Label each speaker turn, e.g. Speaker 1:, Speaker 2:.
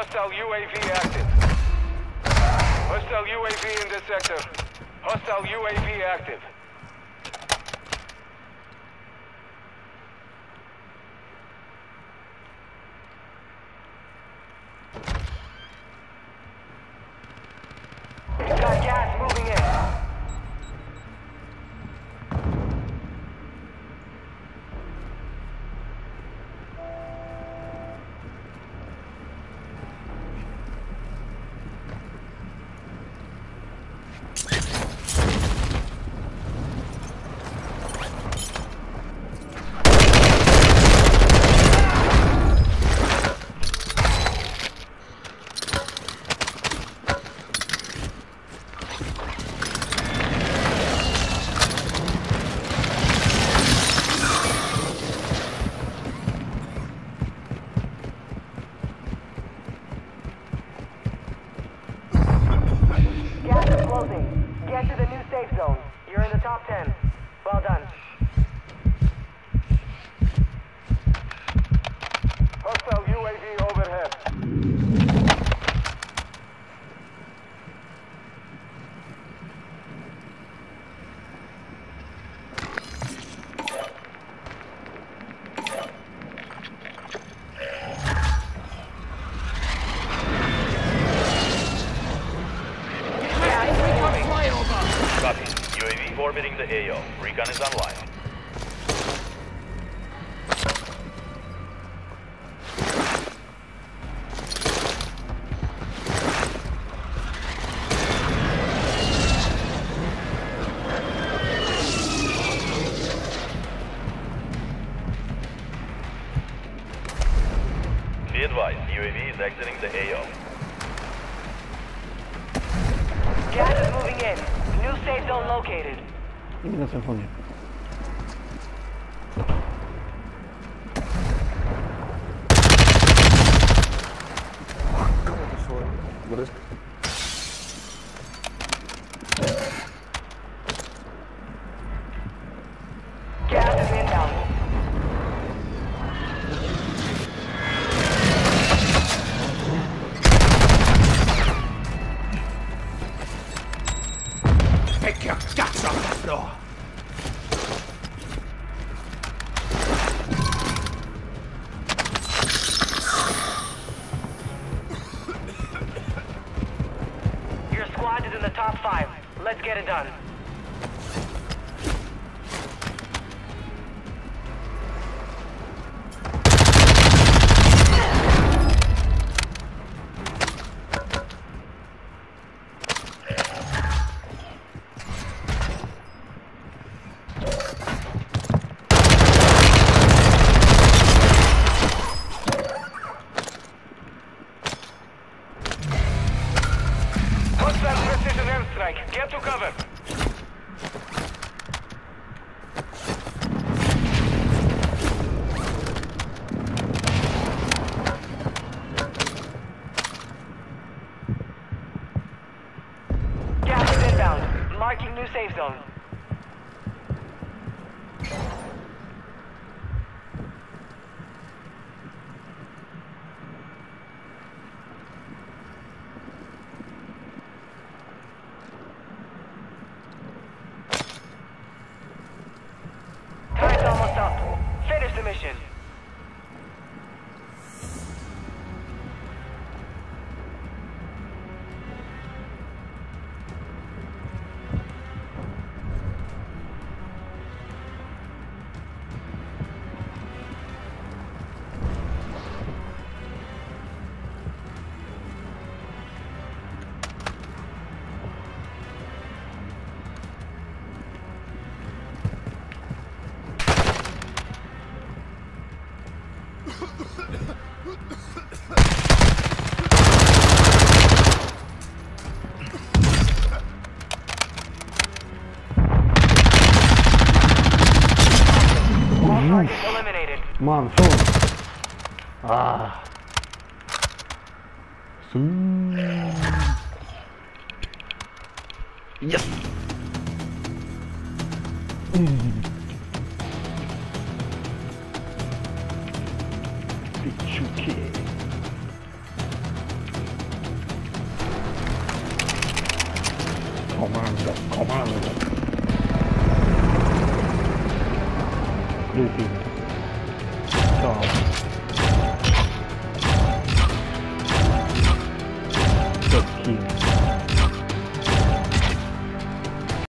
Speaker 1: Hostile UAV active. Hostile UAV in this sector. Hostile UAV active. Got gas moving in. Get to the new safe zone. You're in the top 10. Well done. Hostile UAV overhead.
Speaker 2: Copy. UAV orbiting the AO. Recon is online. Be advised, UAV is exiting the AO.
Speaker 1: Gas is moving in. New safe zone located.
Speaker 3: Именно симфония.
Speaker 1: Gas is inbound.
Speaker 4: Pick your guts off the floor.
Speaker 1: Your squad is in the top 5. Let's get it done. Hostile precision airstrike. Get to cover. Gas is inbound. Marking new safe zone. Time's almost up. Finish the mission. Target eliminated.
Speaker 3: Мам, что он? Yes! Пичуки. comando, comando. Riuscito. Ciao.